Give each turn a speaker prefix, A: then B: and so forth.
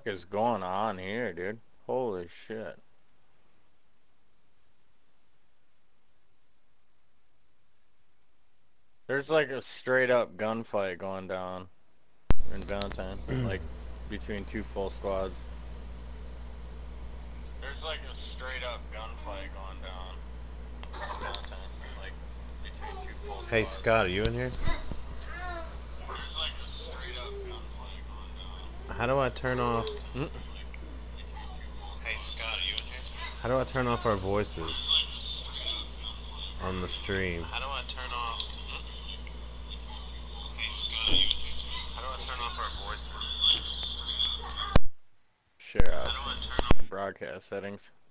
A: fuck is going on here, dude? Holy shit. There's like a straight up gunfight going down in Valentine, like between two full squads. There's like a straight up gunfight going down in Valentine, like between two full squads.
B: Hey Scott, are you in here?
A: There's like a straight up gunfight going down.
B: How do I turn off?
A: Hey
B: Scott, are you in here? How do I turn off our voices on the stream? How do I turn off? Hey Scott, are you in here? How do I turn off our voices?
A: Share options. Broadcast settings.